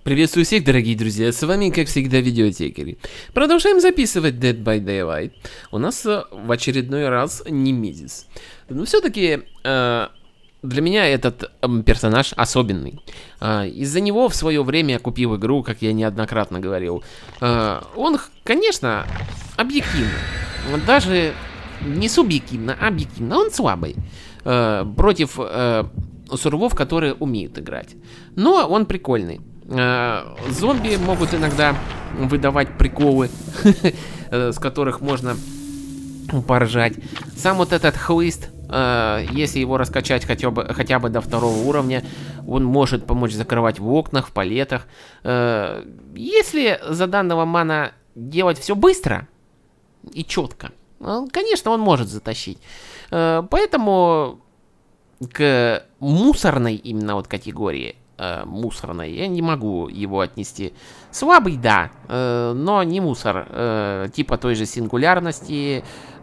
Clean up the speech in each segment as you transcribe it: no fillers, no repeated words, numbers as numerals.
Приветствую всех, дорогие друзья, с вами, как всегда, Видеотекери. Продолжаем записывать Dead by Daylight. У нас в очередной раз Немезис. Но все-таки для меня этот персонаж особенный. Из-за него в свое время я купил игру, как я неоднократно говорил. Он, конечно, объективно, даже не субъективно, а объективно, он слабый. Против сурвов, которые умеют играть. Но он прикольный. Зомби могут иногда выдавать приколы, с которых можно поржать. Сам вот этот хлыст, если его раскачать хотя бы до 2-го уровня, он может помочь закрывать в окнах, в палетах. Если за данного мана делать все быстро и четко, конечно, он может затащить. Поэтому к мусорной именно вот категории, мусорной, я не могу его отнести. Слабый, да, но не мусор, типа той же сингулярности,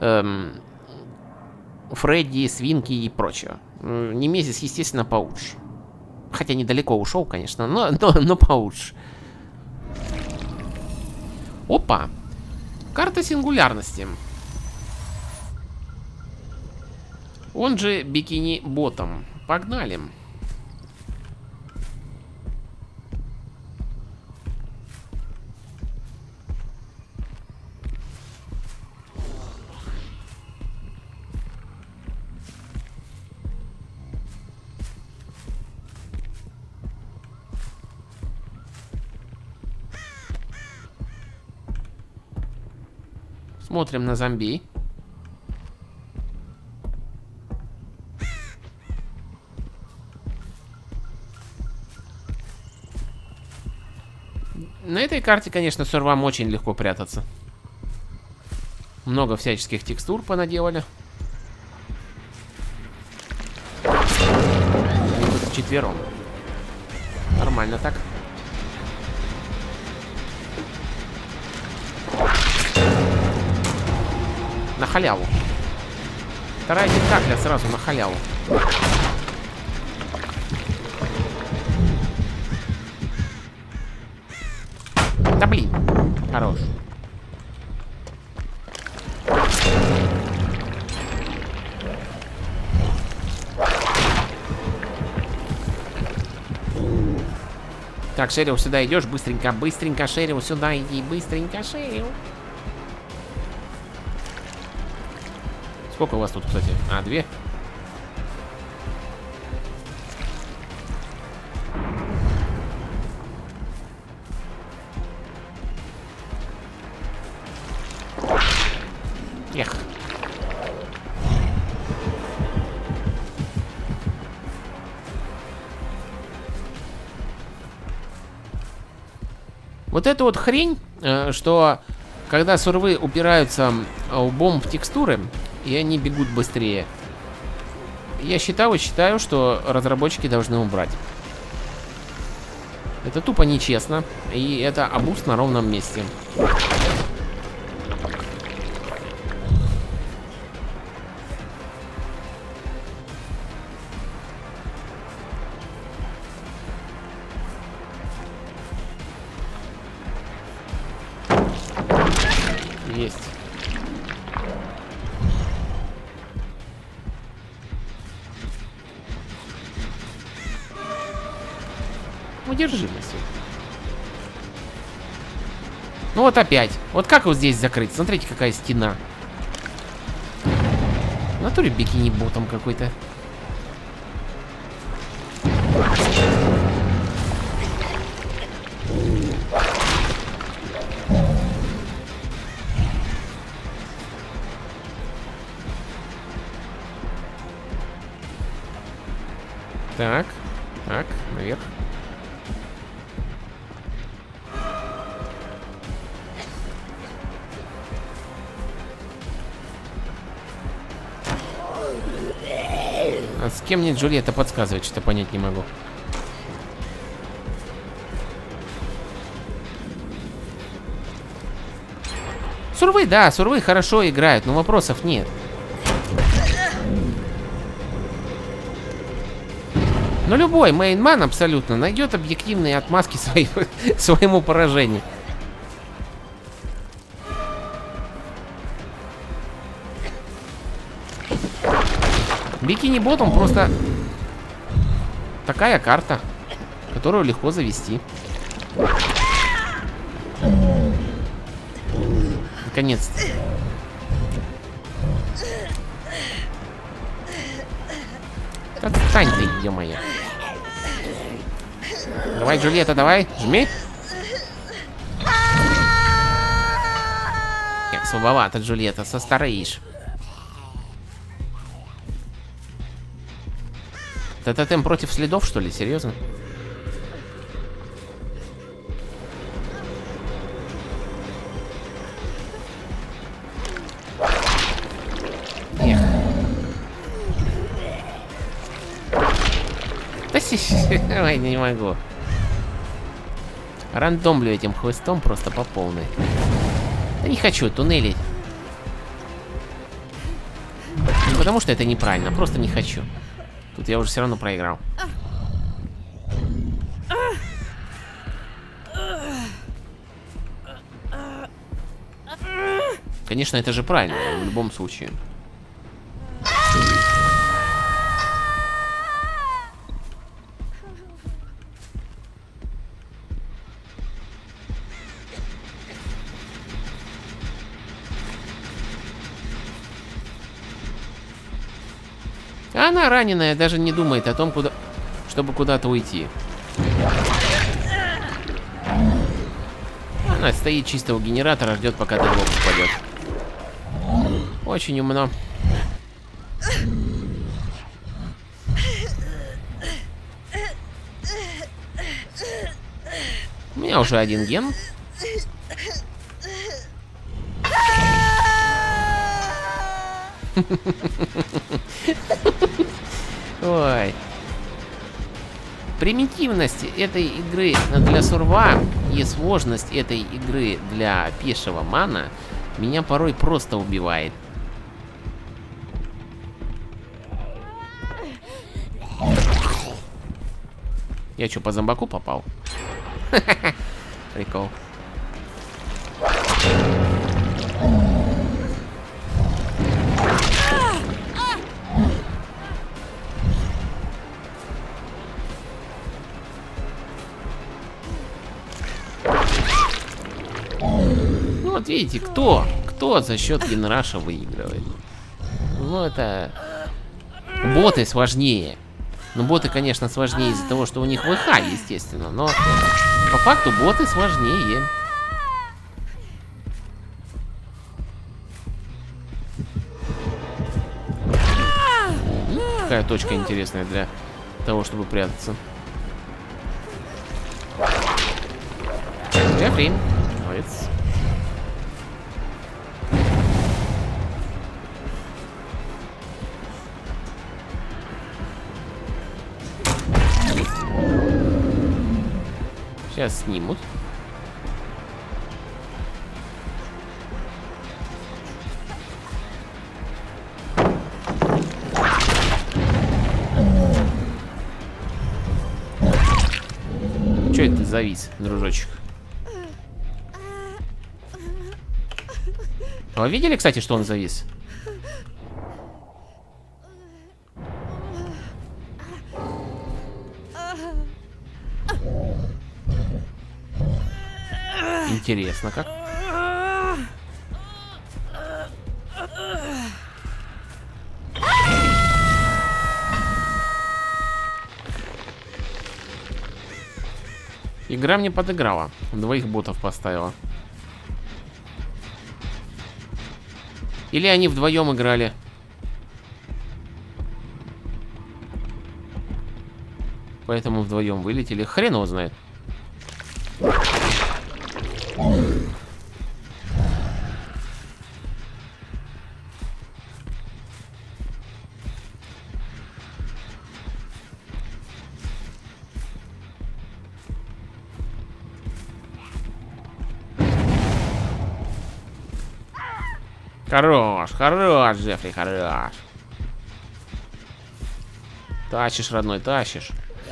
Фредди, свинки и прочего. Немезис, естественно, получше. Хотя недалеко ушел, конечно, но получше. Опа! Карта сингулярности. Он же бикини-ботом. Погнали. Смотрим на зомби. На этой карте, конечно, сурвам очень легко прятаться. Много всяческих текстур понаделали. Тут вчетвером. Нормально так. На халяву. Вторая тентакля сразу на халяву. Да блин, хорош. Так, Шерил, сюда идешь, быстренько, быстренько, Шерил, сюда иди, быстренько, Шерил. Сколько у вас тут, кстати? А, 2? Эх. Вот эта вот хрень, что когда сурвы упираются лбом в текстуры, и они бегут быстрее, я считаю, что разработчики должны убрать. Это тупо нечестно, и это абуз на ровном месте. Есть. Удержимость. Ну вот опять. Вот как вот здесь закрыть? Смотрите, какая стена. В натуре бикини-ботом какой-то. Так, так, наверх. А с кем мне Джульетта подсказывает, что понять не могу. Сурвы, да, сурвы хорошо играют, но вопросов нет. Но любой мейнман абсолютно найдет объективные отмазки своему поражению. Бикини-бот, он просто такая карта, которую легко завести. Наконец-то. Отстань ты, ё-моё. Давай, Джульетта, давай, жми. Как слабовато, Джульетта, состареешь. Тотем против следов, что ли? Серьезно? Эх. Да ой, не могу. Рандомлю этим хвостом просто по полной. Да не хочу туннелить. Не потому что это неправильно, просто не хочу. Тут я уже все равно проиграл. Конечно, это же правильно, в любом случае. Она раненая, даже не думает о том, чтобы куда-то уйти. Она стоит чисто у генератора, ждет, пока дедлок упадет. Очень умно. У меня уже один ген. Ой. Примитивность этой игры для сурва и сложность этой игры для пешего мана меня порой просто убивает. Я что, по зомбаку попал? Прикол. Вот видите, кто за счет генраша выигрывает. Ну это боты сложнее. Ну боты, конечно, сложнее из-за того, что у них ВХ, естественно, но по факту боты сложнее. Какая точка интересная для того, чтобы прятаться. Джеффри, молодец. Сейчас снимут. Чё это ты завис, дружочек? Вы видели, кстати, что он завис? Интересно, как? Игра мне подыграла. Двоих ботов поставила. Или они вдвоем играли. Поэтому вдвоем вылетели. Хрен его знает. Хорош, хорош, Джеффри, хорош. Тащишь, родной, тащишь.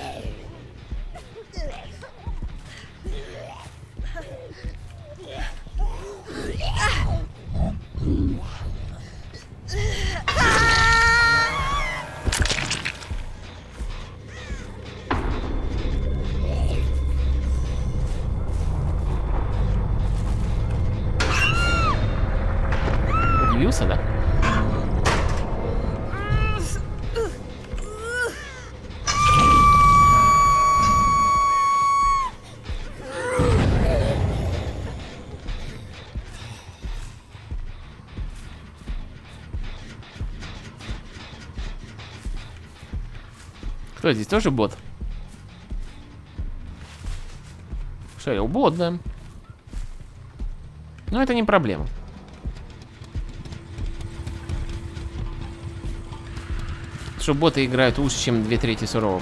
Кто здесь? Тоже бот? Шерил бот, да. Но это не проблема. Что боты играют лучше, чем 2/3 суровых.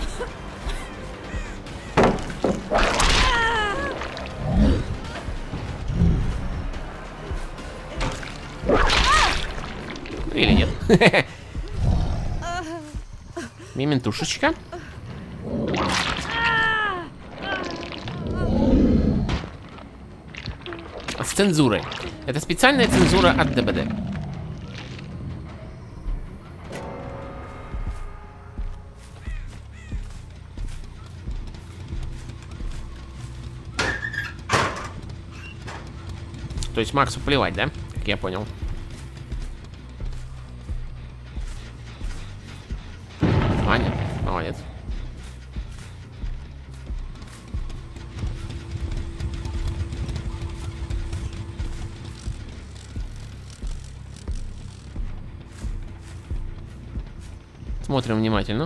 Или нет? Мементушечка. С цензурой. Это специальная цензура от ДБД. То есть Максу плевать, да? Как я понял. Аня, молодец. Смотрим внимательно.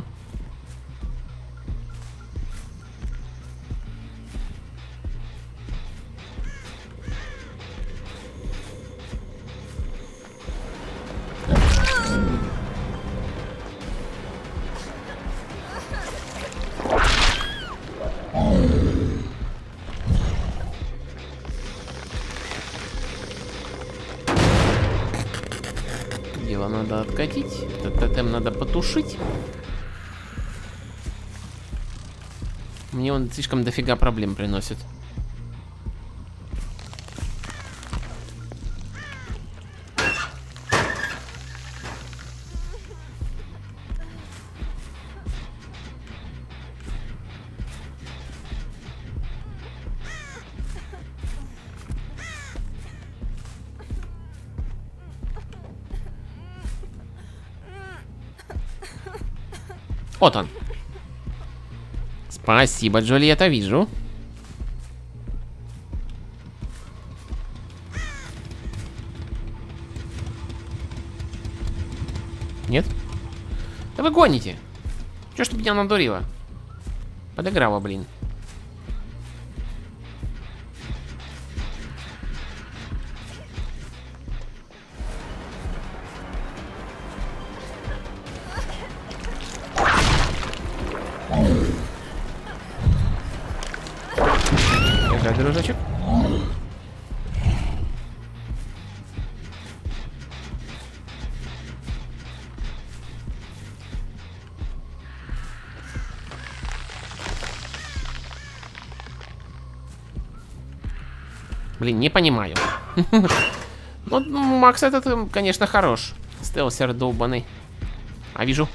Дело надо откатить. Этот тотем надо потушить. Мне он слишком дофига проблем приносит. Вот он. Спасибо, Джульетта, вижу. Нет? Да вы гоните. Чё ж ты меня надурила? Подыграла, блин. Держи, дружочек. Блин, не понимаю. Ну, Макс этот, конечно, хорош. Стелсер долбаный. А, вижу.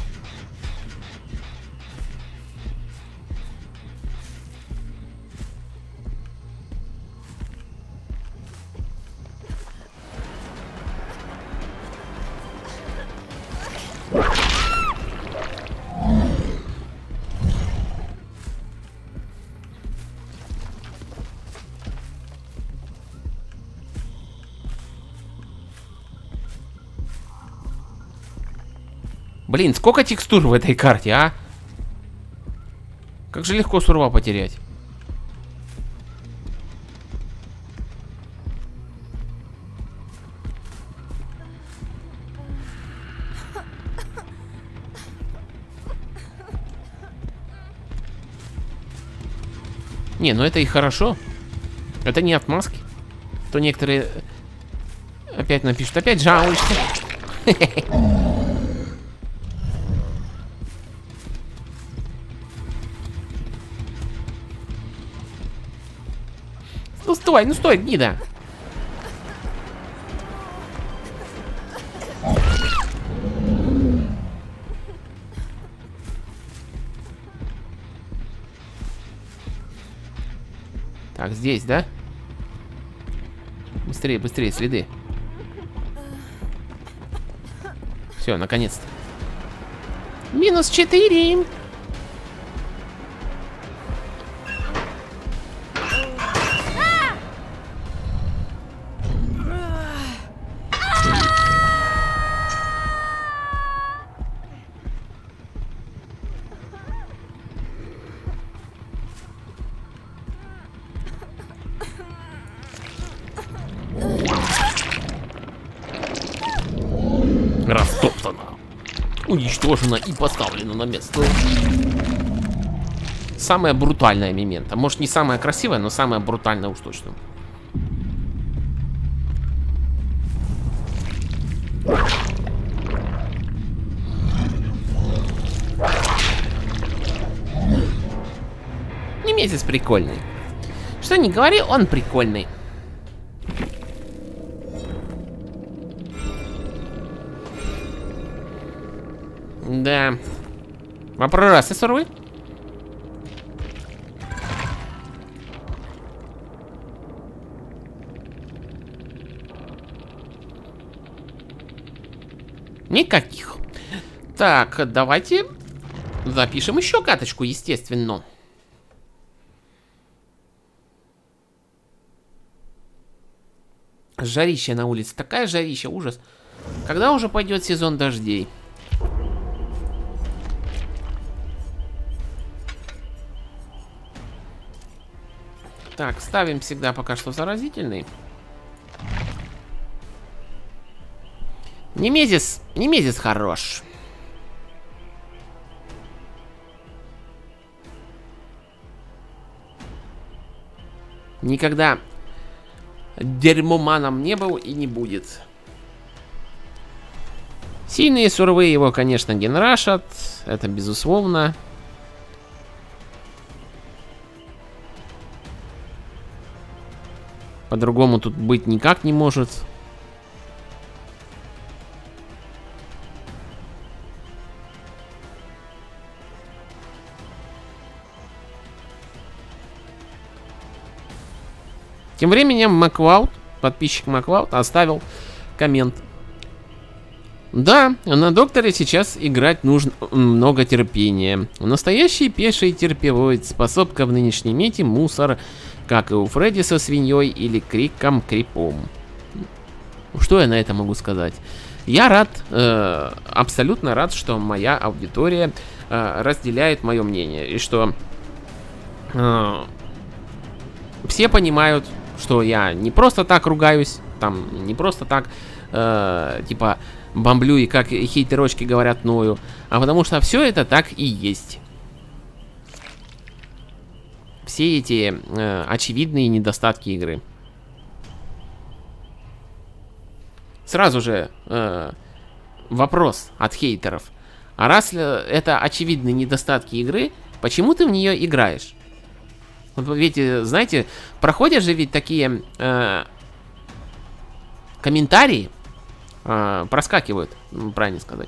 Блин, сколько текстур в этой карте, а? Как же легко сурова потерять. Не, ну это и хорошо. Это не отмазки. То некоторые опять напишут, опять жалуешься. Ну стой, гнида. Так, здесь, да? Быстрее, быстрее, следы. Все, наконец-то. -4. уничтожено и поставлено на место. Самая брутальная мемента. Может, не самая красивая, но самая брутальная уж точно. Немезис прикольный. Что ни говори, он прикольный. Да. Вопросы суровые? Никаких. Так, давайте запишем еще каточку, естественно. Жарища на улице. Такая жарища, ужас. Когда уже пойдет сезон дождей? Так, ставим всегда пока что заразительный. Немезис хорош. Никогда дерьмоманом не был и не будет. Сильные суровые его, конечно, генрашат. Это безусловно. По-другому тут быть никак не может. Тем временем Маклауд, подписчик Маклауд, оставил коммент. Да, на докторе сейчас играть нужно много терпения. Настоящий пеший терпевой, способка в нынешней мете мусор, как и у Фредди со свиньей или Криком Крипом. Что я на это могу сказать? Я рад, абсолютно рад, что моя аудитория разделяет мое мнение. И что все понимают, что я не просто так ругаюсь, там не просто так, типа, бомблю и, как хейтерочки говорят, ною, а потому что все это так и есть. Все эти очевидные недостатки игры. Сразу же вопрос от хейтеров. А раз это очевидные недостатки игры, почему ты в нее играешь? Вот ведь, знаете, проходят же ведь такие комментарии, проскакивают, правильно сказать.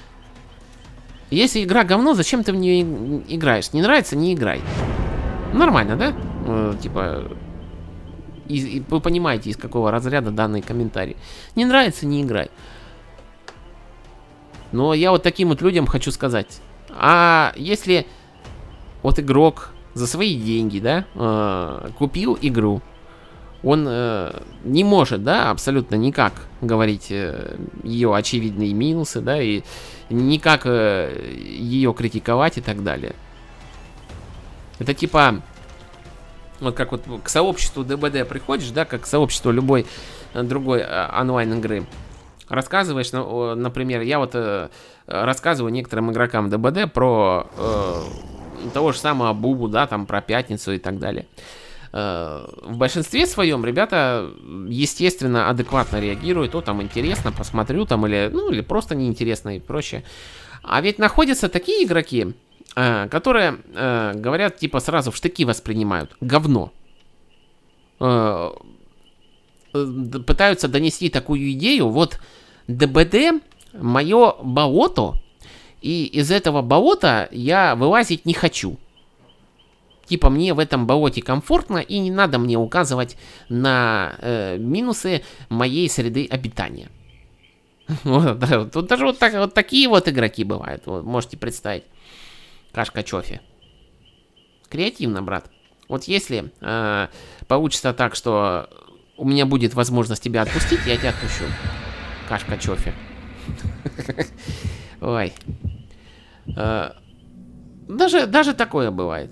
Если игра говно, зачем ты в нее играешь? Не нравится, не играй. Нормально, да? Типа, вы понимаете, из какого разряда данный комментарий. Не нравится, не играй. Но я вот таким вот людям хочу сказать. А если вот игрок за свои деньги, да, купил игру, он не может, да, абсолютно никак говорить ее очевидные минусы, да, и никак ее критиковать и так далее. Это типа, вот как вот к сообществу ДБД приходишь, да, как к сообществу любой другой онлайн игры. Рассказываешь, например, я вот рассказываю некоторым игрокам ДБД про того же самого Бубу, да, там про Пятницу и так далее. В большинстве своем ребята, естественно, адекватно реагируют. О, там интересно, посмотрю, там, или, ну, или просто неинтересно и прочее. А ведь находятся такие игроки, которые говорят, типа, сразу в штыки воспринимают. Говно. Пытаются донести такую идею. Вот ДБД мое болото, и из этого болота я вылазить не хочу. Типа, мне в этом болоте комфортно, и не надо мне указывать на минусы моей среды обитания. Вот, да, тут даже вот такие вот игроки бывают. Вот, можете представить. Кашка Чофи. Креативно, брат. Вот если получится так, что у меня будет возможность тебя отпустить, я тебя отпущу. Кашка Чофи. Ой. Даже такое бывает.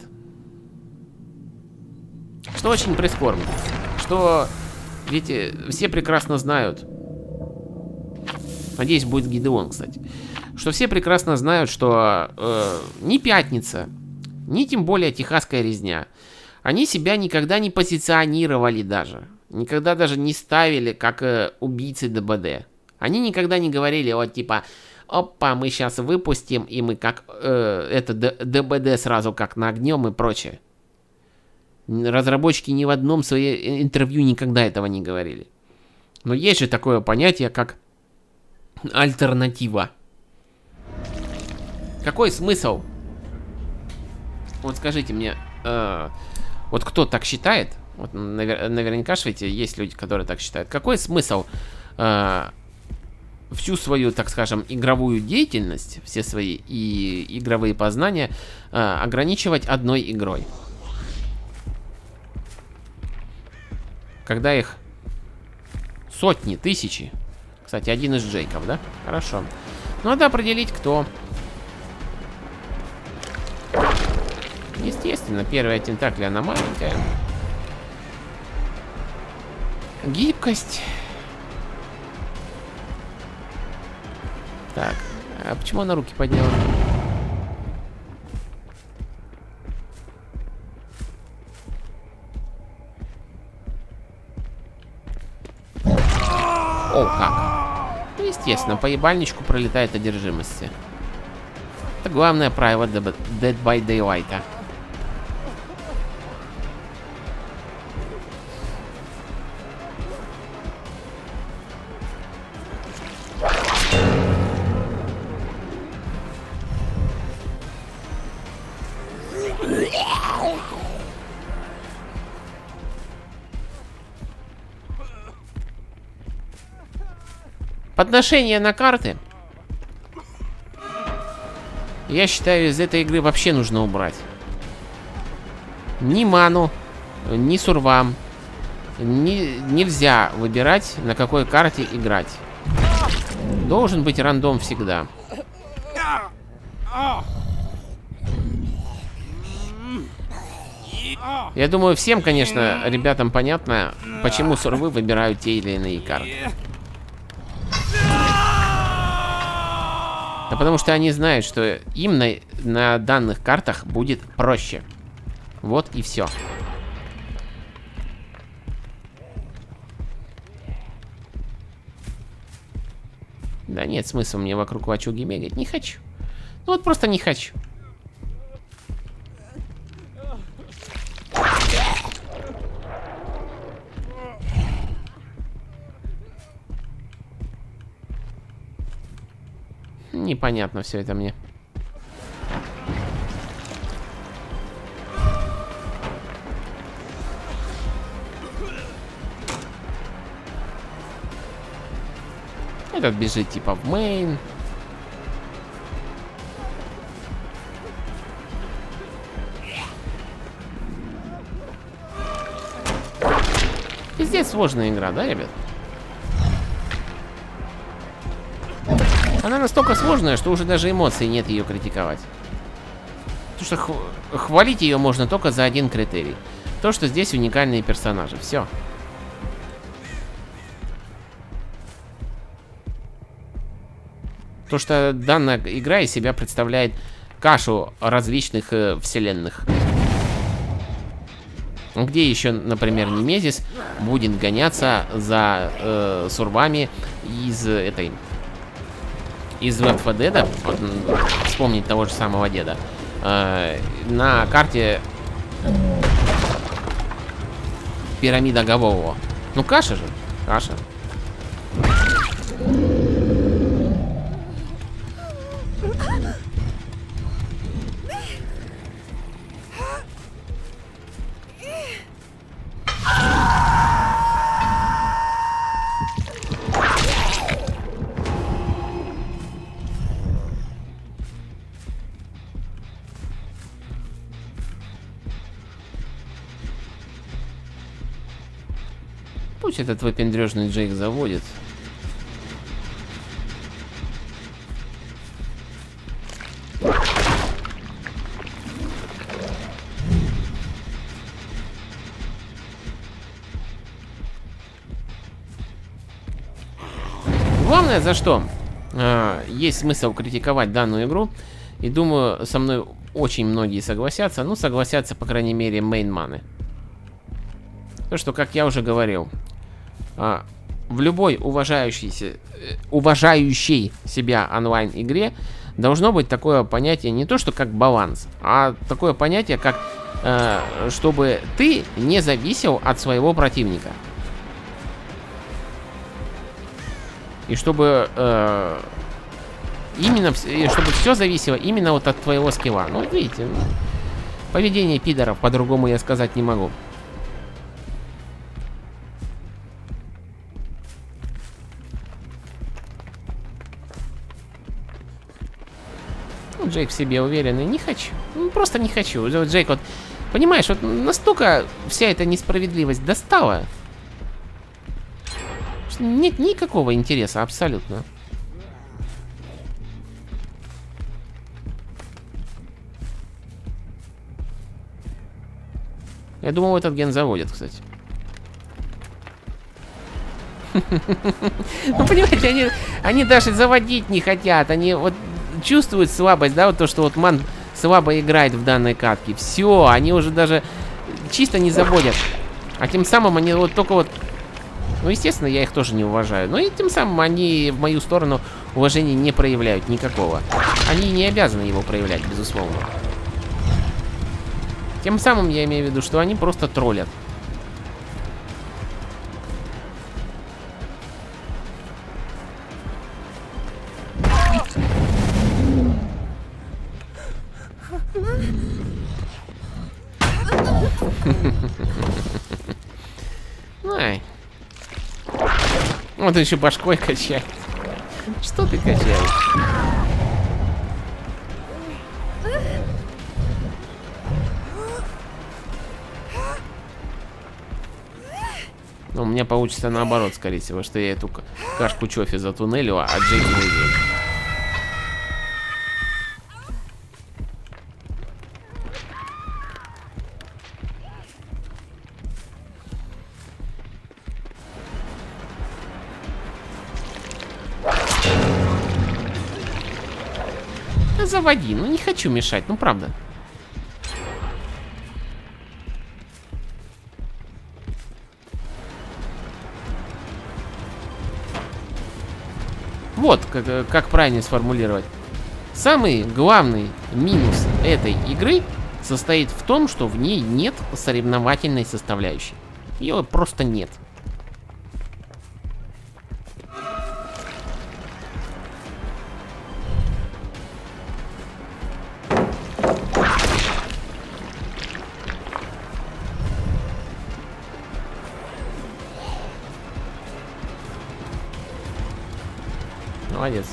Что очень прискорбно. Что, видите, все прекрасно знают. Надеюсь, будет Гидеон, кстати. что все прекрасно знают, что ни Пятница, ни тем более Техасская резня, они себя никогда не позиционировали даже. Никогда даже не ставили как убийцы ДБД. Они никогда не говорили, вот типа, опа, мы сейчас выпустим, и мы как это ДБД сразу как нагнем и прочее. Разработчики ни в одном своем интервью никогда этого не говорили. Но есть же такое понятие, как альтернатива. Какой смысл? Вот скажите мне, вот кто так считает? Вот наверняка же ведь есть люди, которые так считают. Какой смысл всю свою, так скажем, игровую деятельность, все свои и игровые познания ограничивать одной игрой? Когда их сотни, тысячи. Кстати, один из Джейков, да? Хорошо. Надо определить, кто. Естественно, первая тентакль, она маленькая. Гибкость. Так, а почему она руки подняла? О, как. Ну, естественно, по ебальничку пролетает одержимости. Это главное правило Dead by Daylight. Подношение на карты, я считаю, из этой игры вообще нужно убрать. Ни ману, ни сурвам. Нельзя выбирать, на какой карте играть. Должен быть рандом всегда. Я думаю, всем, конечно, ребятам понятно, почему сурвы выбирают те или иные карты. Да потому что они знают, что им на данных картах будет проще. Вот и все. Да нет смысла мне вокруг лачуги бегать. Не хочу. Ну вот просто не хочу. Непонятно все это мне. Этот бежит типа в мейн. Пиздец сложная игра, да, ребят? Она настолько сложная, что уже даже эмоций нет ее критиковать. Потому что хвалить ее можно только за один критерий. То, что здесь уникальные персонажи. Все. То, что данная игра из себя представляет кашу различных вселенных. Где еще, например, Немезис будет гоняться за сурвами из этой... Из Left 4 Dead, вот, вспомнить того же самого деда, на карте пирамида Гавового. Ну каша же, каша. Пусть этот выпендрежный Джейк заводит. Главное за что? есть смысл критиковать данную игру. И думаю, со мной очень многие согласятся. Ну, согласятся, по крайней мере, мейнманы. То, что, как я уже говорил, в любой уважающей себя онлайн-игре должно быть такое понятие не то, что как баланс, а такое понятие, как чтобы ты не зависел от своего противника. И чтобы чтобы все зависело именно вот от твоего скилла. Ну, видите, поведение пидоров, по-другому я сказать не могу. Ну, Джейк в себе уверенный. Не хочу. Ну, просто не хочу. Вот Джейк, вот, понимаешь, вот настолько вся эта несправедливость достала, что нет никакого интереса абсолютно. Я думал, этот ген заводит, кстати. Ну, понимаете, они даже заводить не хотят. Они вот чувствуют слабость, да, вот то, что вот ман слабо играет в данной катке. Все, они уже даже чисто не заводят. А тем самым они вот только вот... Ну, естественно, я их тоже не уважаю. Но и тем самым они в мою сторону уважения не проявляют никакого. Они не обязаны его проявлять, безусловно. Тем самым я имею в виду, что они просто троллят. Ай. Вот еще башкой качает. Что ты качаешь? У меня получится наоборот, скорее всего, что я эту кашку чофи затуннелю, а Джейк не уйдет. Заводи, ну не хочу мешать, ну правда. Вот, как правильно сформулировать. Самый главный минус этой игры состоит в том, что в ней нет соревновательной составляющей. Ее просто нет. Молодец.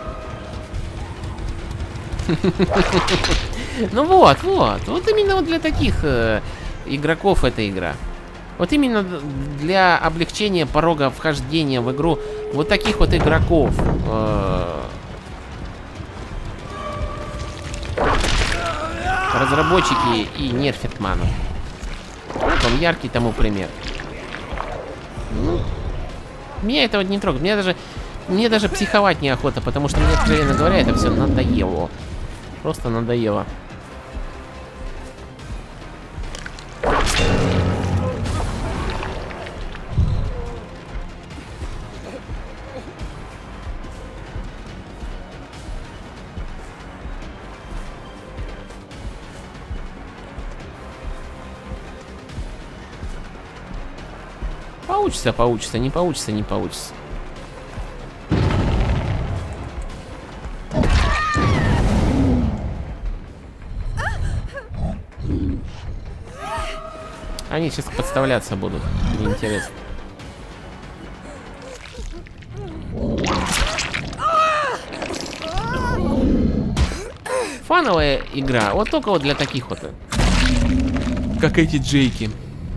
Ну вот именно вот для таких игроков эта игра. Вот именно для облегчения порога вхождения в игру вот таких вот игроков. Разработчики и нерфят ману. Вот он, яркий тому пример. Ну, меня это вот не трогает. Мне даже психовать неохота, потому что мне, откровенно говоря, это все надоело. Просто надоело. Получится, получится, не получится, не получится. Они сейчас подставляться будут. Неинтересно. Фановая игра. Вот только вот для таких вот. Как эти Джейки.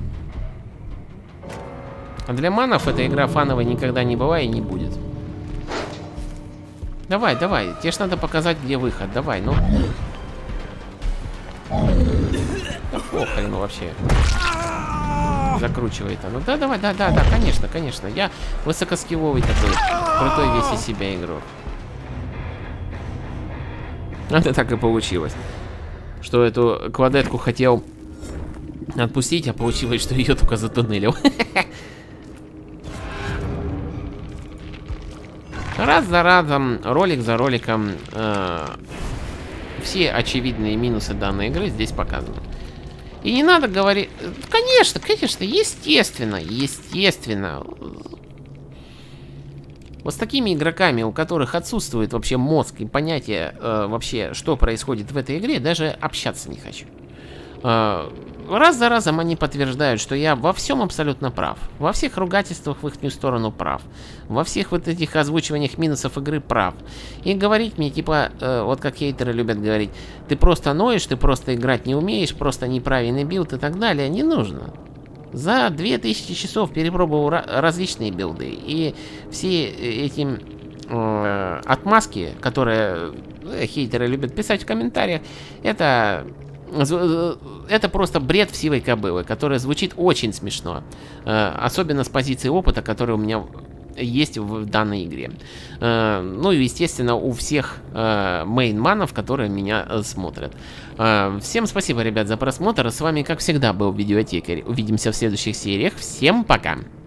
А для манов эта игра фановой никогда не была и не будет. Давай, давай. Тебе ж надо показать, где выход. Давай, ну. Да похрен, ну вообще. Закручивает оно. Да, давай, да, конечно, конечно. Я высокоскилловый такой, крутой весь из себя игрок. Это так и получилось. Что эту квадетку хотел отпустить, а получилось, что ее только затуннелил. Раз за разом, ролик за роликом, все очевидные минусы данной игры здесь показаны. И не надо говорить... Конечно, естественно. Вот с такими игроками, у которых отсутствует вообще мозг и понятие вообще, что происходит в этой игре, даже общаться не хочу. Раз за разом они подтверждают, что я во всем абсолютно прав. Во всех ругательствах в их сторону прав. Во всех вот этих озвучиваниях минусов игры прав. И говорить мне, типа, вот как хейтеры любят говорить, ты просто ноешь, ты просто играть не умеешь, просто неправильный билд и так далее, не нужно. За 2000 часов перепробовал различные билды. И все эти отмазки, которые хейтеры любят писать в комментариях, это просто бред в сивой кобылы, который звучит очень смешно. Особенно с позиции опыта, который у меня есть в данной игре. Ну и, естественно, у всех мейнманов, которые меня смотрят. Всем спасибо, ребят, за просмотр. С вами, как всегда, был Видеотекарь. Увидимся в следующих сериях. Всем пока!